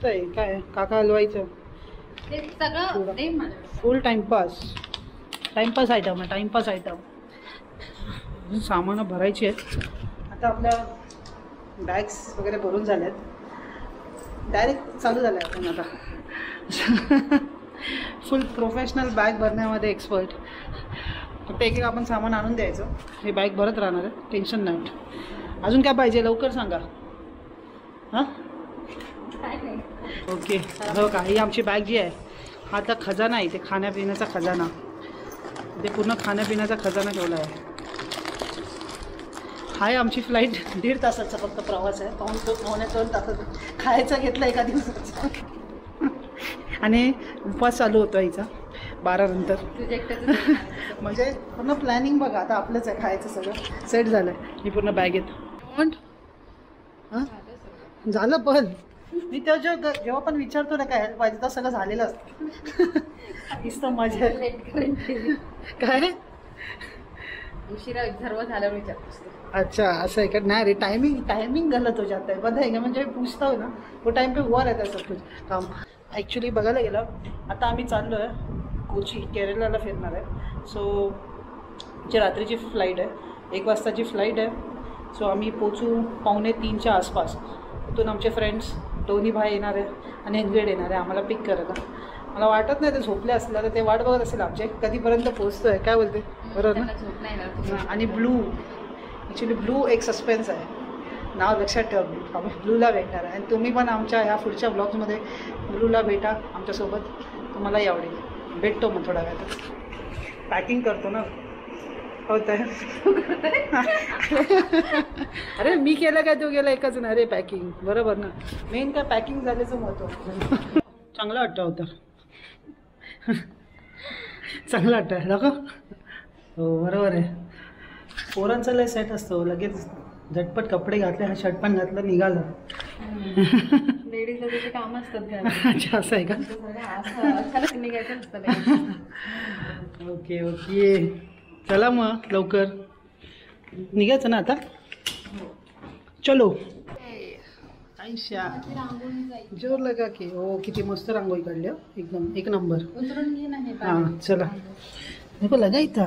मस्त आहे. काय काका हलवायचं फुल टाइमपास. टाइमपास आयटम आहे, टाइमपास आयटम. सामान भरायची आहेत. आता आपल्या बॅग्स वगैरे भरून झाल्यात. डायरेक्ट चालू झालं आहे आपण आता. फुल प्रोफेशनल बॅग भरण्यामध्ये एक्सपर्ट. फक्त एक एक आपण सामान आणून द्यायचं. हे बॅग भरत राहणार आहे, टेन्शन नाही. अजून काय पाहिजे लवकर सांगा. हां ओके. हो का, ही आमची बॅग जी आहे हा आता खजाना आहे. ते खाण्यापिण्याचा खजाना, ते पूर्ण खाण्यापिण्याचा खजाना ठेवला आहे. हाय आमची फ्लाईट 1.5 तासाचा फक्त प्रवास आहे. पावणे 2 तासाचा खायचा घेतला एका दिवसाचा. आणि उपवास चालू होतो हिचा 12 नंतर. म्हणजे पूर्ण प्लॅनिंग बघा. आता आपलंच आहे, खायचं सगळं सेट झालं आहे. ही पूर्ण बॅगेत हां झालं. पण मी जेव्हा पण विचारतो ना काय हेल्प पाहिजे तर सगळं झालेलं असतं. नुसतं मजा. काय उशिरा सर्व झाल्यावर विचारतो. अच्छा असं आहे का. नाही रे, टायमिंग गलत हो जाता है पता है. म्हणजे पूछता हो ना वो टाइम पे हुआ रहता है सब कुछ काम. ॲक्च्युली बघायला गेलं आता आम्ही चाललो आहे कोची, केरळला फिरणार आहे. सो जी रात्रीची फ्लाईट आहे, 1 वाजताची फ्लाईट आहे. सो आम्ही पोचू 2:45च्या आसपास. तिथून आमचे फ्रेंड्स दोन्ही भाई येणार आहे आणि एनग्रेड येणार आहे आम्हाला पिक करायला. मला वाटत नाही ते झोपले असल्या तर ते वाट बघत असेल आमचे कधीपर्यंत पोचतो आहे. काय बोलते बरोबर ना. आणि ब्लू ॲक्च्युली ब्लू एक सस्पेन्स आहे. नाव लक्षात ठेवा. आम्ही ब्लूला भेटणार आहे आणि तुम्ही पण आमच्या ह्या पुढच्या ब्लॉग्समध्ये ब्लूला भेटा आमच्यासोबत. तुम्हालाही आवडेल. भेटतो मग थोडा वेळात. पॅकिंग करतो ना. होत आहे. अरे मी केलं काय तू गेला एकच ना. अरे पॅकिंग बरोबर ना. मेन काय पॅकिंग झाल्याचं महत्त्व. चांगलं वाटतं होतं. चांगलं वाटतं नको. हो बरोबर आहे. पोरांचा लय सेट असतो. लगेच झटपट कपडे घातले, हा शर्ट पण घातलं, निघालं. लेडीजला त्याचे काम असतात. अच्छा असं आहे का. निघायचं असतं. ओके ओके चला मग लवकर निघायचं ना आता. चलो आयशा जोर लगा की. हो किती मस्त रांगोळी काढली एकदम एक नंबर. हां चला नको लगा इथं.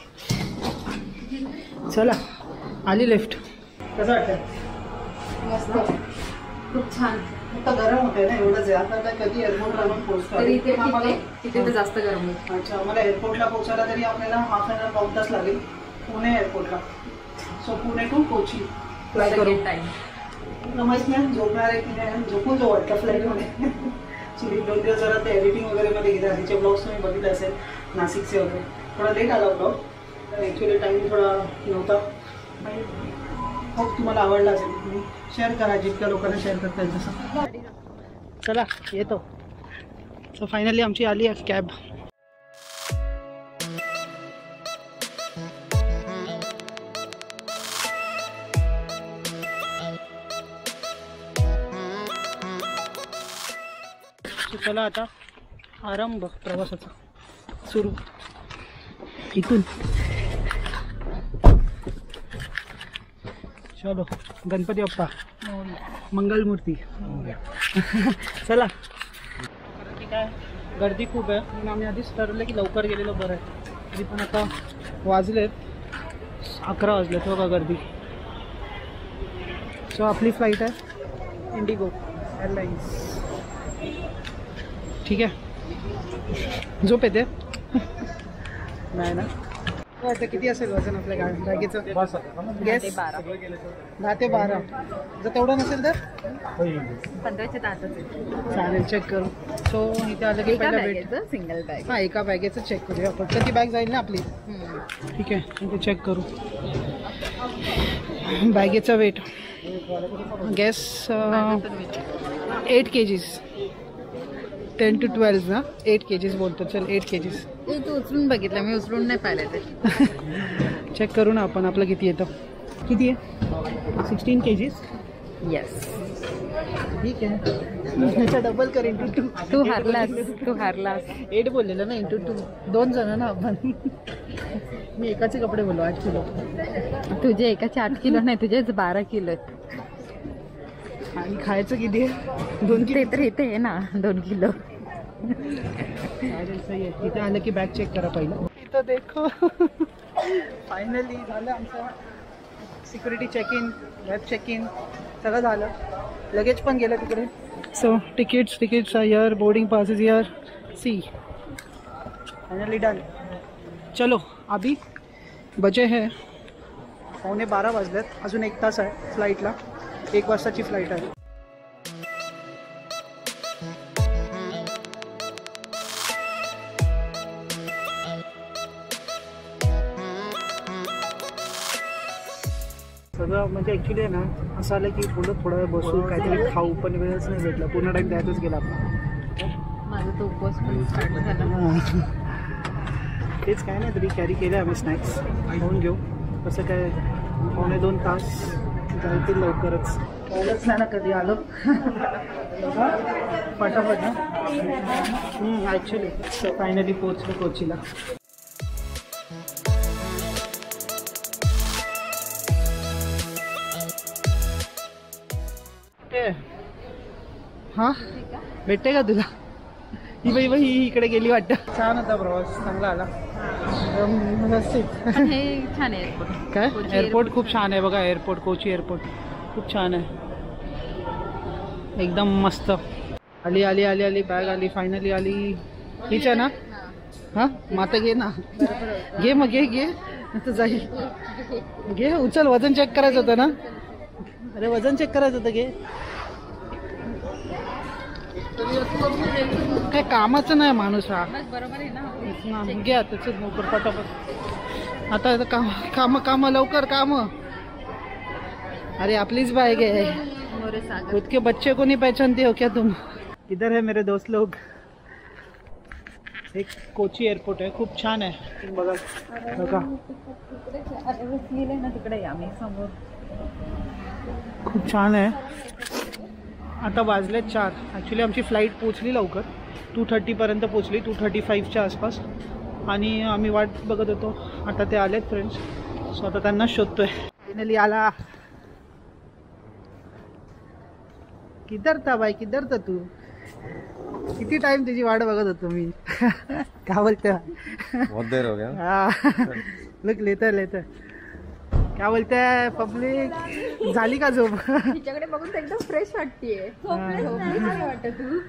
चला आली लिफ्ट. कसं वाटतं. मस्त खूप छान. आता गरम होत आहे ना एवढंच आहे. आता काय कधी एअरपोर्टला आपण पोहोचतो. तिथे तर जास्त गरम होतं. अच्छा मला एअरपोर्टला पोहोचायला तरी आपल्याला हाफ एन आवर 1 तास लागेल पुणे एअरपोर्टला. So Pune to Kochi fly करू. माहीत नाही झोपणार आहे की नाही. झोपून जो वाटतं फ्लाईटमध्ये. 2 दिवस जरा ते एडिटिंग वगैरे मध्ये गेले. आधीचे ब्लॉग्स तुम्ही बघितले असेल नाशिकचे वगैरे. थोडा लेट आला ब्लॉग. ॲक्च्युली टाईम थोडा नव्हता. खूप तुम्हाला आवडला असेल. तुम्ही शेअर करा जितक्या लोकांना शेअर करता येईल तसं. चला येतो. सो फायनली आमची आली आहे कॅब. चला आता आरंभ प्रवासाचा सुरू इथून. चलो गणपती बाप्पा मंगलमूर्ती. चला. कारण की काय गर्दी खूप आहे म्हणून आम्ही आधीच ठरवलं की लवकर गेलेलो बरं आहे. तरी पण आता वाजलेत 11 वाजलेत. हो का गर्दी. सो आपली फ्लाईट आहे इंडिगो एअरलाइन्स. ठीक आहे झोप येते. नाही ना वाटतं किती असेल वजन आपल्या बॅगेचं. गॅस 10 ते 12. जर तेवढं नसेल तर 15च्या तासच. चालेल चेक करू. सो इथे आलं की पहिला भेट. Single bag. हां एका बॅगेचं चेक करूया. फक्त ती बॅग जाईल ना आपली. ठीक आहे इथे चेक करू बॅगेचा वेट. गॅस 8 kgs. 10 to 12 ना. 8 kgs बोलतो. चल 8 kgs. तू उचलून बघितलं. मी उचलून नाही पाहिलं ते. चेक करू ना आपण आपलं किती येतं. किती आहे 16 kgs. येस ठीक आहे. त्याचा डबल कर इंटू 2. तू हारलास. 8 बोललेलं ना इंटू 2. 2 जण ना आपण. मी एकाचे कपडे बोललो 8 किलो. तुझे एकाचे 8 किलो नाही तुझेच 12 किलो आहेत. आणि खायचं किती आहे? 2 किलो. ते तर इथे आहे ना 2 किलो. सही आहे. इथे आलं की बॅग चेक करा पहिलं. इथं देखो फायनली झालं आमचं security check in, web check in सगळं झालं. लगेज पण गेलं तिकडे. So tickets are here, boarding pass is here. See finally done. चलो अभी बजे है 11:15 वाजलेत. अजून 1 तास आहे फ्लाईटला. 1 वाजताची फ्लाईट आहे. सगळं म्हणजे ॲक्च्युली आहे ना असं आलं की थोडा वेळ बसू काहीतरी खाऊ, पण वेळच नाही भेटला. पूर्ण टाईम त्यातच गेला आपला. माझा तो उपवास पण स्टार्ट झाला. तेच काय नाही तरी कॅरी केलं आम्ही स्नॅक्स. खाऊन घेऊ. कसं काय 1-2 तास जातील लवकरच. कळलंच नाही ना कधी आलो. पटापट ना ॲक्च्युली. सो फायनली पोचलो कोचीला. हां भेटते का तुला? ही बाई इकडे गेली वाटतं. छान होता प्रवास, चांगला आला व्यवस्थित. हे छान आहे एअरपोर्ट. काय एअरपोर्ट खूप छान आहे बघा. एअरपोर्ट कोची एअरपोर्ट खूप छान आहे एकदम मस्त. आली बॅग आली फायनली आली. हीच आहे ना? हां मग आता घे ना. घे मग घे आता जाईल. घे उचल. वजन चेक करायचं होतं ना. अरे वजन चेक करायचं होतं. घे. काय कामाचं नाही माणूस हा. बरोबर आहे ना. घे आता चल लवकर पटापट. आता काम लवकर काम. अरे आपलीच बाइक है. खुद के बच्चे को नहीं पहचानते हो क्या तुम? इधर है मेरे दोस्त लोग. एक कोची एअरपोर्ट आहे. खूप छान आहे. बघा तिकडे आम्ही समोर. खूप छान आहे. आता वाजले 4. ॲक्च्युली आमची फ्लाईट पोचली लवकर. 2:30पर्यंत पोचली. 2:35च्या आसपास. आणि आम्ही वाट बघत होतो. आता ते आलेत फ्रेंड्स. सो आता त्यांना शोधतोय. फायनली आला. किधर था भाई, किधर था तू? किती टाइम तुझी वाट बघत होतो मी. काय बोलते? बहुत देर हो गया. हाँ लुक लेता क्या बोलते हैं पब्लिक. झाली का झोप? तिच्याकडे बघून तर एकदम फ्रेश वाटतेय. वाटत तू?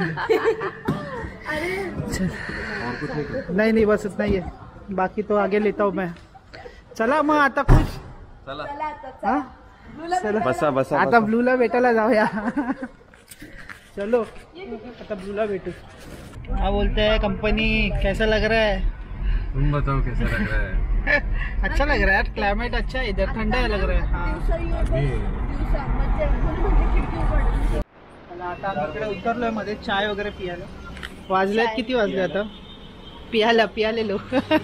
नहीं बसच नहीं है. बाकी तो आगे लेता हूँ मैं. चला मग आता खुश. चला चला बसा आता ब्लूला भेटायला जाऊया. चलो आता ब्लूला भेटू. क्या बोलते हैं कंपनी, कैसा लग रहा है? तुम बताओ कैसा लग रहा है? अच्छा लग रहा है यार. क्लाइमेट अच्छा है इधर. ठंडा लग रहा है. हाँ आता आम्ही इकडे उतरलोय मध्ये चाय वगैरे पियाला. वाजल्यात किती वाजले आता? पियालेलो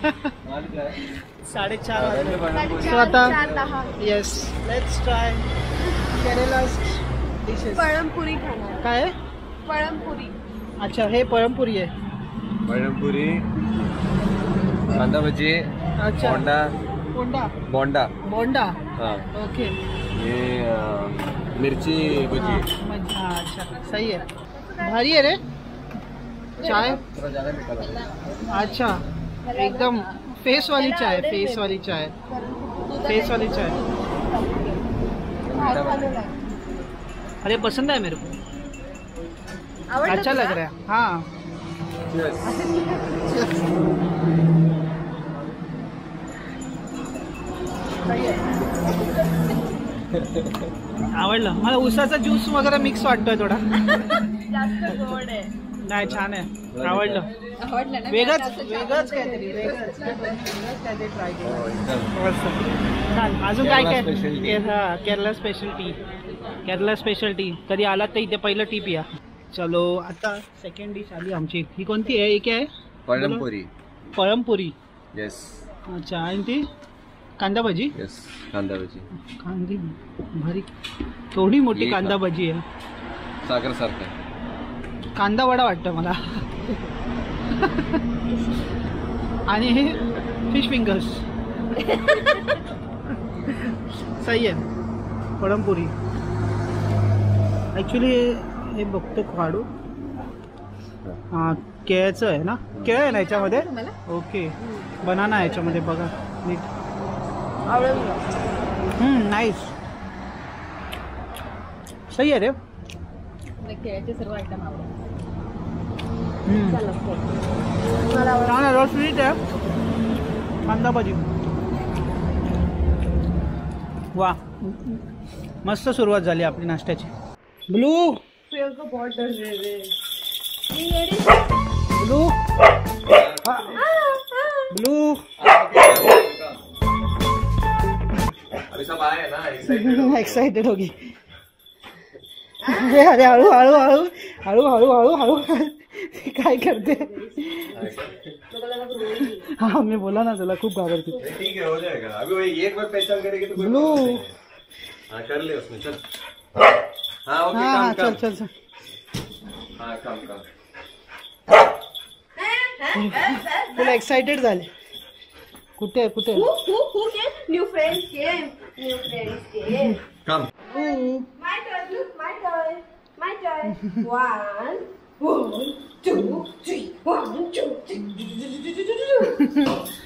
4:30 वाजले. सो आता yes let's try Kerala dishes. Pazhampori खाणार. काय आहे? पळमपुरी. अच्छा हे पळमपुरी आहे. पळमपुरी, कांदा भजी, अच्छा बोंडा. बोंडा हाँ ओके. ये मिर्ची भजी. हाँ अच्छा सही है. भारी है रे चाय. थोड़ा ज़्यादा मीठा लगा. अच्छा एकदम फेस वाली चाय. अरे पसंद है मेरे को. अच्छा लग रहा है. हाँ आवडलं मला. उसाचा ज्यूस वगैरे मिक्स वाटतोय थोडा. जास्त गोड आहे. नाही छान आहे. आवडलं. वेगळंच काहीतरी ट्राय केलं. छान. अजून काय केरला स्पेशल टी. कधी आलात तर इथे पहिलं टी पिया. चलो आता सेकंड डिश आली आमची. ही कोणती आहे? एक आहे पळमपुरी. येस. अच्छा आणि ती कांदा भजी. येस कांदा भजी. कांदी भारी. थोडी मोठी कांदा भजी आहे. साखर सारखं. कांदा वडा वाटतं मला. आणि हे फिश फिंगर्स. सही आहे. पळमपुरी ॲक्च्युली हे बघतो खाडू हां केळचं आहे ना केळ आहे ना याच्यामध्ये तुम्हाला ओके बनाना आहे याच्यामध्ये बघा नीट नाईस सही आहे रे केळ्याचे सर्व आयटम आवडतात छान आहे रोड स्वीट आहे कांदा भाजी वा मस्त सुरुवात झाली आपली नाश्त्याची ब्लू ब्लू ब्लू अभी सब आए ना excited एक्साइटेड होगी अरे अरे हळू हळू हळू हळू हळू हळू हळू काय करते हाँ मैं बोला ना तुला खूप घाबरते ठीक है हो जाएगा अभी वही एक बार पहचान करेगी तो कोई ब्लू बात नहीं है। हाँ कर ले उसमें चल हाँ ओके हाँ हाँ काम चल काम चल चल हाँ काम काम तुला एक्साइटेड झाले कुठे कुठे Who came? New friends came. New friends came. काम My turn. Look, my turn. My turn. 1, 2, 3. 1, 2, 3.